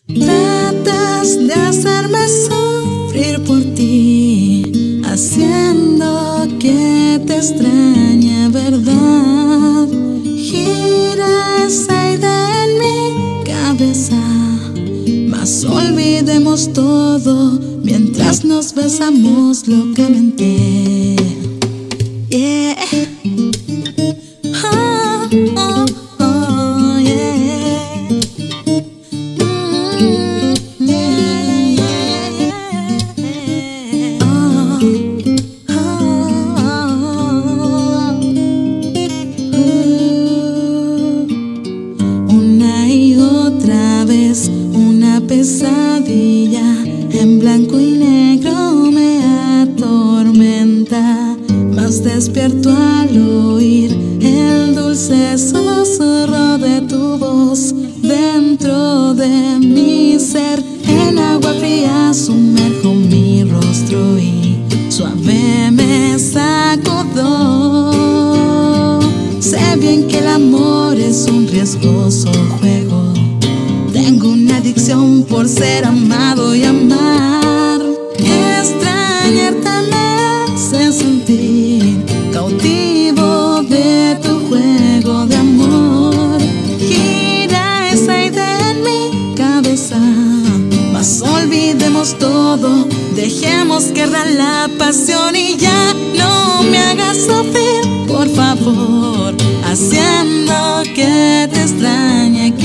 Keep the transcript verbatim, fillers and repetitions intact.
Tratas de hacerme sufrir por ti, haciendo que te extrañe, ¿verdad? Gira esa idea en mi cabeza, mas olvidemos todo mientras nos besamos locamente. Yeah. Oh, oh, oh, yeah. Mm, yeah, yeah, yeah. Oh, oh, oh, oh. Una y otra vez una pesadilla en blanco y negro me atormenta, mas despierto al oír el dulce susurro de tu voz dentro de mi ser. En agua fría sumerjo mi rostro y suave me sacudo. Sé bien que el amor es un riesgoso juego, tengo una adicción por ser amado y amar. Extrañarte me hace sentir cautivo de tu juego de amor. Gira esa idea en mi cabeza, mas olvidemos todo, dejemos guerra la pasión y ya no me hagas sufrir, por favor, haciendo que te extrañe.